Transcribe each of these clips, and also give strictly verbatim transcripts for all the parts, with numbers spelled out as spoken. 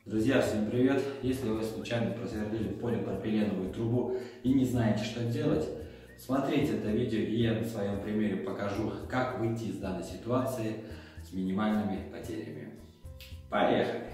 Друзья, всем привет! Если вы случайно просверлили полипропиленовую трубу и не знаете, что делать, смотрите это видео, и я на своем примере покажу, как выйти из данной ситуации с минимальными потерями. Поехали!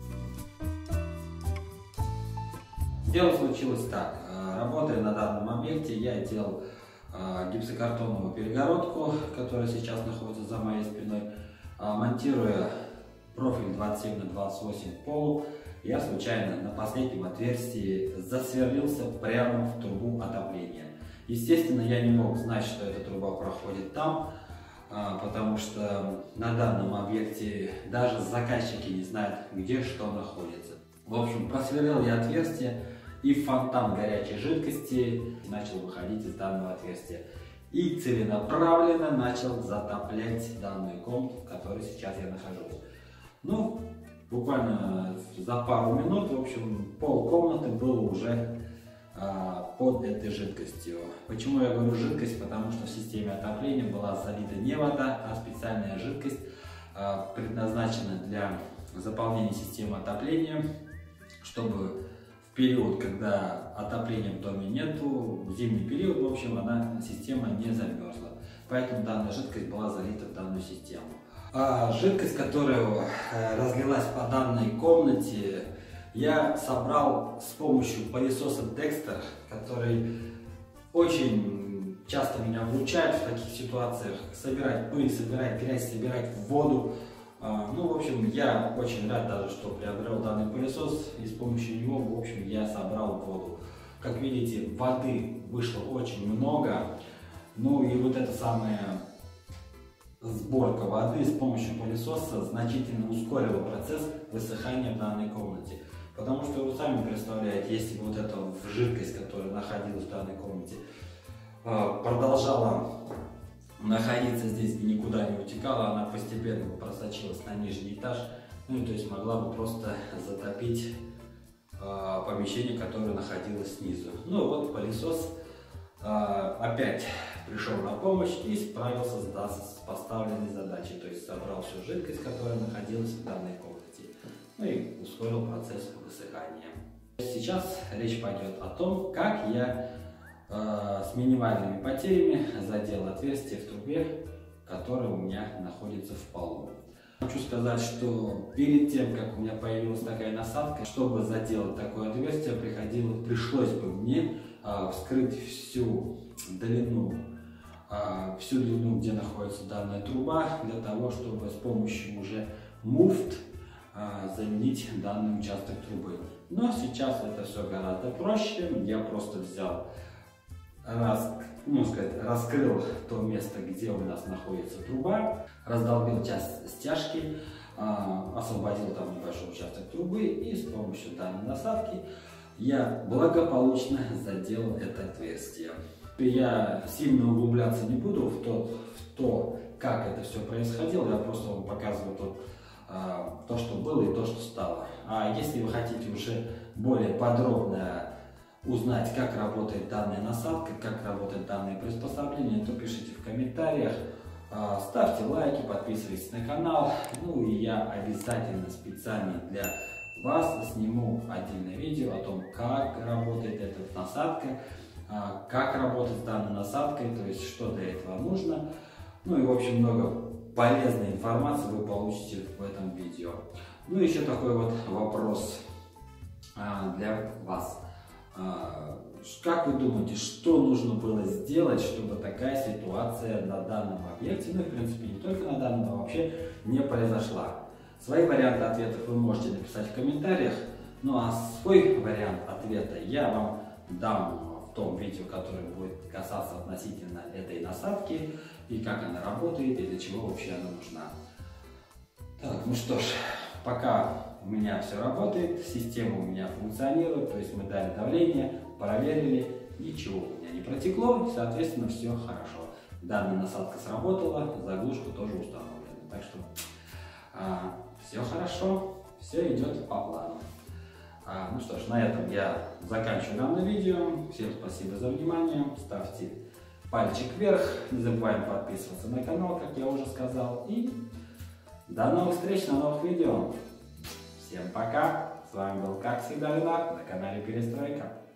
Дело случилось так. Работая на данном объекте, я делал гипсокартоновую перегородку, которая сейчас находится за моей спиной, монтируя профиль двадцать семь на двадцать восемь в полу, я случайно на последнем отверстии засверлился прямо в трубу отопления. Естественно, я не мог знать, что эта труба проходит там, потому что на данном объекте даже заказчики не знают, где что находится. В общем, просверлил я отверстие, и фонтан горячей жидкости начал выходить из данного отверстия. И целенаправленно начал затоплять данную комнату, в которой сейчас я нахожусь. Ну, буквально за пару минут, в общем, пол комнаты было уже а, под этой жидкостью. Почему я говорю жидкость? Потому что в системе отопления была залита не вода, а специальная жидкость, а, предназначена для заполнения системы отопления, чтобы в период, когда отопления в доме нету, в зимний период, в общем, она, система не замерзла. Поэтому данная жидкость была залита в данную систему. А жидкость, которая разлилась по данной комнате, я собрал с помощью пылесоса Dexter, который очень часто меня выручает в таких ситуациях. Собирать пыль, собирать грязь, собирать воду. Ну, в общем, я очень рад даже, что приобрел данный пылесос, и с помощью него, в общем, я собрал воду. Как видите, воды вышло очень много. Ну и вот эта самая сборка воды с помощью пылесоса значительно ускорила процесс высыхания в данной комнате. Потому что вы сами представляете, если бы вот эта жидкость, которая находилась в данной комнате, продолжала находиться здесь и никуда не утекала, она постепенно просочилась на нижний этаж, ну и то есть могла бы просто затопить помещение, которое находилось снизу. Ну вот пылесос опять пришел на помощь и справился с поставленной задачей, то есть собрал всю жидкость, которая находилась в данной комнате, ну и ускорил процесс высыхания. Сейчас речь пойдет о том, как я э, с минимальными потерями задел отверстие в трубе, которое у меня находится в полу. Хочу сказать, что перед тем, как у меня появилась такая насадка, чтобы заделать такое отверстие, приходилось, пришлось бы мне э, вскрыть всю длину, э, всю длину, где находится данная труба, для того, чтобы с помощью уже муфт э, заменить данный участок трубы. Но сейчас это все гораздо проще. Я просто взял, раз, ну, сказать, раскрыл то место, где у нас находится труба, раздолбил часть стяжки, освободил там небольшой участок трубы, и с помощью данной насадки я благополучно задел это отверстие. Я сильно углубляться не буду в то, в то как это все происходило, я просто вам показываю тот, то, что было, и то, что стало. А если вы хотите уже более подробно узнать, как работает данная насадка, как работает данное приспособление, то пишите в комментариях, ставьте лайки, подписывайтесь на канал. Ну и я обязательно специально для вас сниму отдельное видео о том, как работает эта насадка, как работать с данной насадкой, то есть что для этого нужно. Ну и в общем много полезной информации вы получите в этом видео. Ну и еще такой вот вопрос для вас. Как вы думаете, что нужно было сделать, чтобы такая ситуация на данном объекте, ну и в принципе не только на данном, но вообще не произошла? Свои варианты ответов вы можете написать в комментариях, ну а свой вариант ответа я вам дам в том видео, которое будет касаться относительно этой насадки, и как она работает, и для чего вообще она нужна. Так, ну что ж, пока у меня все работает, система у меня функционирует, то есть мы дали давление, проверили, ничего у меня не протекло, и, соответственно, все хорошо. Данная насадка сработала, заглушка тоже установлена, так что а, все хорошо, все идет по плану. А, ну что ж, на этом я заканчиваю данное видео. Всем спасибо за внимание, ставьте пальчик вверх, не забываем подписываться на канал, как я уже сказал, и до новых встреч на новых видео. Всем пока! С вами был, как всегда, Ленар на канале Перестройка.